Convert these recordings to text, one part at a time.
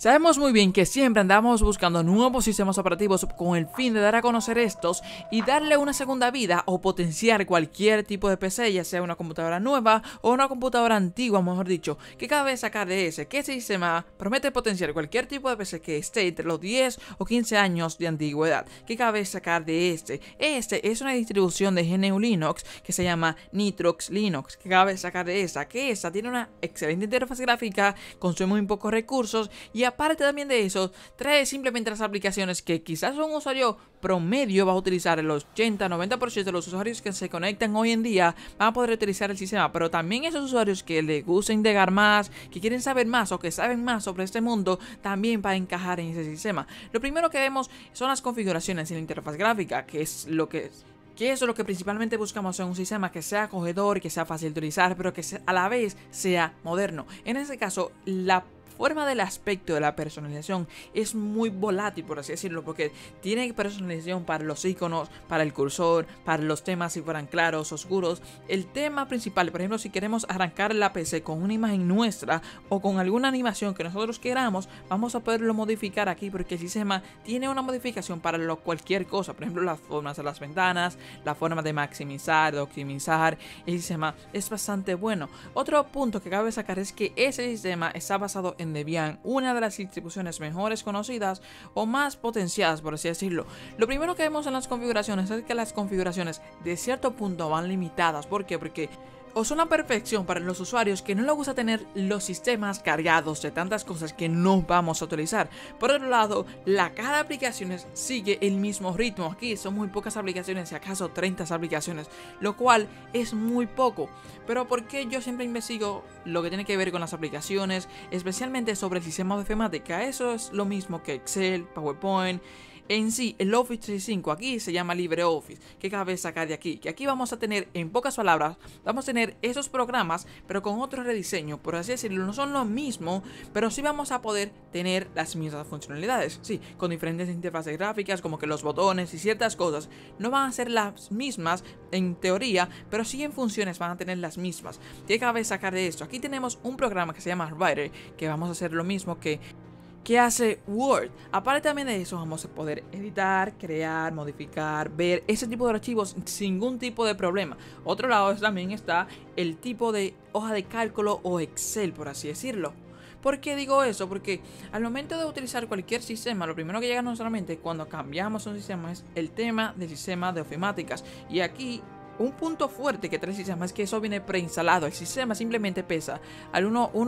Sabemos muy bien que siempre andamos buscando nuevos sistemas operativos con el fin de dar a conocer estos y darle una segunda vida o potenciar cualquier tipo de PC, ya sea una computadora nueva o una computadora antigua, mejor dicho. ¿Qué cabe sacar de ese? Que ese sistema promete potenciar cualquier tipo de PC que esté entre los 10 o 15 años de antigüedad. ¿Qué cabe sacar de este? Este es una distribución de GNU Linux que se llama Nitrox Linux. ¿Qué cabe sacar de esta? Que esta tiene una excelente interfaz gráfica, consume muy pocos recursos y aparte también de eso, trae simplemente las aplicaciones que quizás un usuario promedio va a utilizar. El 80-90% de los usuarios que se conectan hoy en día van a poder utilizar el sistema, pero también esos usuarios que les gusta indagar más, que quieren saber más o que saben más sobre este mundo, también va a encajar en ese sistema. Lo primero que vemos son las configuraciones en la interfaz gráfica, que es lo que principalmente buscamos en un sistema que sea acogedor, que sea fácil de utilizar, pero que a la vez sea moderno. En este caso, la forma del aspecto de la personalización es muy volátil, por así decirlo, porque tiene personalización para los iconos, para el cursor, para los temas si fueran claros, oscuros. El tema principal, por ejemplo, si queremos arrancar la PC con una imagen nuestra o con alguna animación que nosotros queramos, vamos a poderlo modificar aquí porque el sistema tiene una modificación para cualquier cosa. Por ejemplo, las formas de las ventanas, la forma de maximizar, de optimizar. El sistema es bastante bueno. Otro punto que cabe sacar es que ese sistema está basado en Debian, una de las distribuciones mejores conocidas o más potenciadas, por así decirlo. Lo primero que vemos en las configuraciones es que las configuraciones de cierto punto van limitadas. ¿Por qué? Porque o son una perfección para los usuarios que no les gusta tener los sistemas cargados de tantas cosas que no vamos a utilizar. Por otro lado, la caja de aplicaciones sigue el mismo ritmo. Aquí son muy pocas aplicaciones, si acaso 30 aplicaciones, lo cual es muy poco. Pero ¿por qué yo siempre investigo lo que tiene que ver con las aplicaciones, especialmente sobre el sistema de ofimática? Eso es lo mismo que Excel, PowerPoint. En sí, el Office 365 aquí se llama LibreOffice. ¿Qué cabe sacar de aquí? Que aquí vamos a tener, en pocas palabras, vamos a tener esos programas, pero con otro rediseño, por así decirlo. No son lo mismo, pero sí vamos a poder tener las mismas funcionalidades. Sí, con diferentes interfaces gráficas, como que los botones y ciertas cosas no van a ser las mismas en teoría, pero sí en funciones van a tener las mismas. ¿Qué cabe sacar de esto? Aquí tenemos un programa que se llama Writer, que vamos a hacer lo mismo que hace Word. Aparte también de eso, vamos a poder editar, crear, modificar, ver ese tipo de archivos sin ningún tipo de problema. Otro lado también está el tipo de hoja de cálculo o Excel, por así decirlo. ¿Por qué digo eso? Porque al momento de utilizar cualquier sistema, lo primero que llega a nuestra mente cuando cambiamos un sistema es el tema del sistema de ofimáticas. Y aquí un punto fuerte que trae el sistema es que eso viene preinstalado. El sistema simplemente pesa al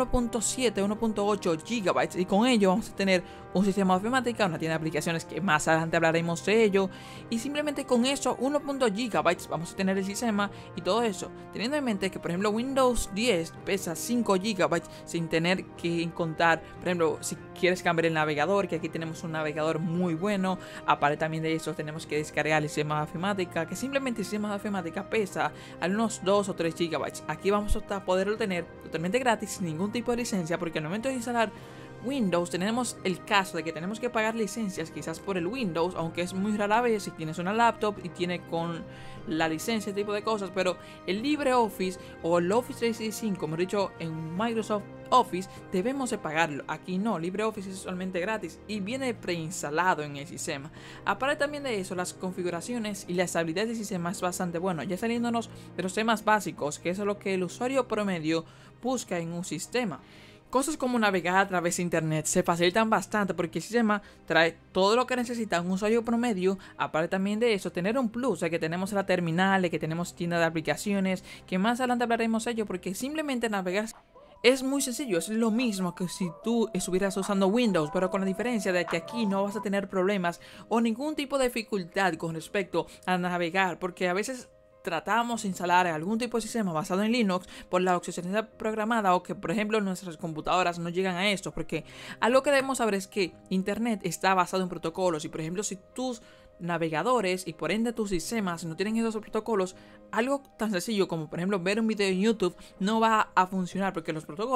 1.7, 1.8 GB y con ello vamos a tener un sistema de ofimática, una tienda de aplicaciones que más adelante hablaremos de ello. Y simplemente con eso, 1.0 GB vamos a tener el sistema y todo eso. Teniendo en mente que, por ejemplo, Windows 10 pesa 5 GB sin tener que contar, por ejemplo, si quieres cambiar el navegador, que aquí tenemos un navegador muy bueno. Aparte también de eso, tenemos que descargar el sistema de ofimática, que simplemente el sistema de ofimática pesa a unos 2 o 3 GB. Aquí vamos a poderlo tener totalmente gratis, sin ningún tipo de licencia, porque al momento de instalar Windows tenemos el caso de que tenemos que pagar licencias quizás por el Windows, aunque es muy rara vez si tienes una laptop y tiene con la licencia, este tipo de cosas. Pero el LibreOffice o el Office 365, mejor dicho, en Microsoft Office debemos de pagarlo. Aquí no, LibreOffice es totalmente gratis y viene preinstalado en el sistema. Aparte también de eso, las configuraciones y la estabilidad del sistema es bastante bueno. Ya saliéndonos de los temas básicos, que es lo que el usuario promedio busca en un sistema. Cosas como navegar a través de internet se facilitan bastante porque el sistema trae todo lo que necesita un usuario promedio. Aparte también de eso, tener un plus, de que tenemos la terminal, de que tenemos tienda de aplicaciones, que más adelante hablaremos de ello, porque simplemente navegar es muy sencillo, es lo mismo que si tú estuvieras usando Windows, pero con la diferencia de que aquí no vas a tener problemas o ningún tipo de dificultad con respecto a navegar, porque a veces tratamos de instalar algún tipo de sistema basado en Linux por la obsolescencia programada, o que por ejemplo nuestras computadoras no llegan a esto, porque algo que debemos saber es que internet está basado en protocolos. Y por ejemplo, si tus navegadores y por ende tus sistemas no tienen esos protocolos, algo tan sencillo como por ejemplo ver un video en YouTube no va a funcionar, porque los protocolos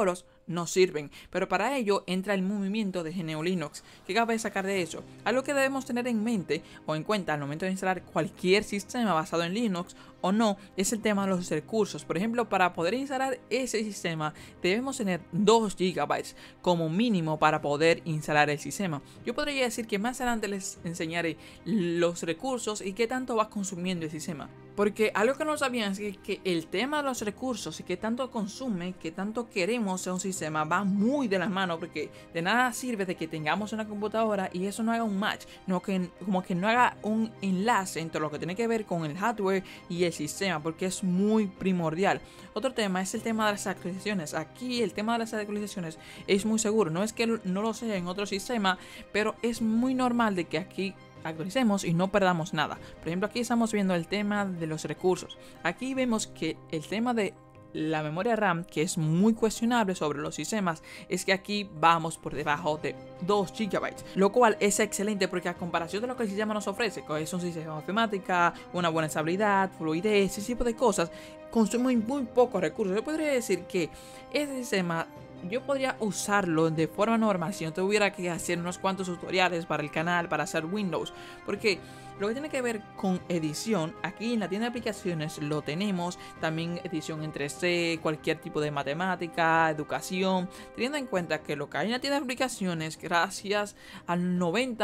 no sirven, pero para ello entra el movimiento de GNU Linux. ¿Qué cabe sacar de eso? Algo que debemos tener en mente o en cuenta al momento de instalar cualquier sistema basado en Linux o no, es el tema de los recursos. Por ejemplo, para poder instalar ese sistema debemos tener 2 GB como mínimo para poder instalar el sistema. Yo podría decir que más adelante les enseñaré los recursos y qué tanto va consumiendo el sistema. Porque algo que no sabían es que el tema de los recursos y qué tanto consume, qué tanto queremos en un sistema va muy de la mano, porque de nada sirve de que tengamos una computadora y eso no haga un match, como que no haga un enlace entre lo que tiene que ver con el hardware y el sistema, porque es muy primordial. Otro tema es el tema de las actualizaciones. Aquí el tema de las actualizaciones es muy seguro, no es que no lo sea en otro sistema, pero es muy normal de que aquí actualicemos y no perdamos nada. Por ejemplo, aquí estamos viendo el tema de los recursos. Aquí vemos que el tema de la memoria RAM, que es muy cuestionable sobre los sistemas, es que aquí vamos por debajo de 2 GB, lo cual es excelente porque a comparación de lo que el sistema nos ofrece, que es un sistema de ofimática, una buena estabilidad, fluidez, ese tipo de cosas, consume muy pocos recursos. Yo podría decir que este sistema yo podría usarlo de forma normal si no tuviera que hacer unos cuantos tutoriales para el canal, para hacer Windows, porque lo que tiene que ver con edición, aquí en la tienda de aplicaciones lo tenemos, también edición en 3D, cualquier tipo de matemática, educación, teniendo en cuenta que lo que hay en la tienda de aplicaciones, gracias al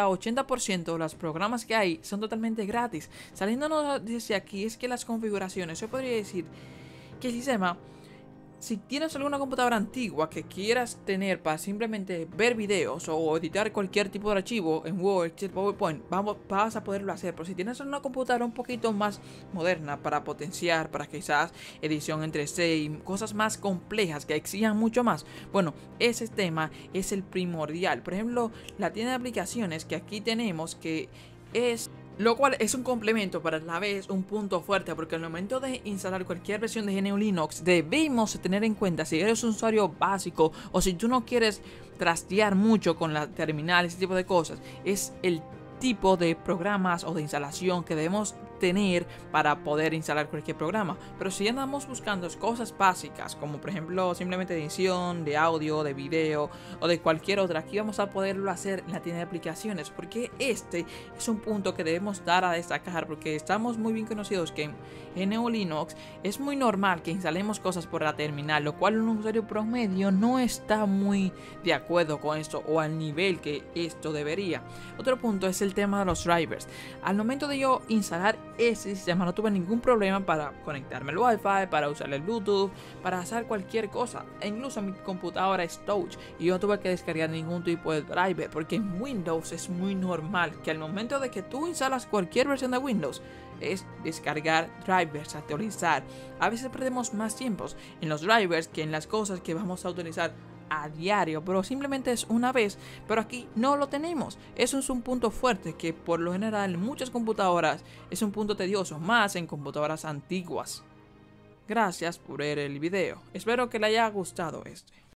90-80% de los programas que hay, son totalmente gratis. Saliéndonos desde aquí, es que las configuraciones, yo podría decir que el sistema, si tienes alguna computadora antigua que quieras tener para simplemente ver videos o editar cualquier tipo de archivo en Word, Excel, PowerPoint, vas a poderlo hacer. Pero si tienes una computadora un poquito más moderna para potenciar, para quizás edición en 3D y cosas más complejas que exijan mucho más, bueno, ese tema es el primordial. Por ejemplo, la tienda de aplicaciones que aquí tenemos, que es... lo cual es un complemento, pero a la vez un punto fuerte, porque al momento de instalar cualquier versión de GNU Linux debemos tener en cuenta si eres un usuario básico o si tú no quieres trastear mucho con la terminal, ese tipo de cosas. Es el tipo de programas o de instalación que debemos tener para poder instalar cualquier programa. Pero si andamos buscando cosas básicas, como por ejemplo simplemente edición de audio, de video o de cualquier otra, aquí vamos a poderlo hacer en la tienda de aplicaciones, porque este es un punto que debemos dar a destacar, porque estamos muy bien conocidos que en GNU Linux es muy normal que instalemos cosas por la terminal, lo cual un usuario promedio no está muy de acuerdo con esto o al nivel que esto debería. Otro punto es el tema de los drivers. Al momento de yo instalar ese sistema no tuve ningún problema para conectarme al Wi-Fi, para usar el Bluetooth, para hacer cualquier cosa. E incluso mi computadora es touch y yo no tuve que descargar ningún tipo de driver, porque en Windows es muy normal que al momento de que tú instalas cualquier versión de Windows es descargar drivers, actualizar. A veces perdemos más tiempos en los drivers que en las cosas que vamos a utilizar a diario, pero simplemente es una vez. Pero aquí no lo tenemos. Eso es un punto fuerte que por lo general en muchas computadoras es un punto tedioso, más en computadoras antiguas. Gracias por ver el video. Espero que le haya gustado este.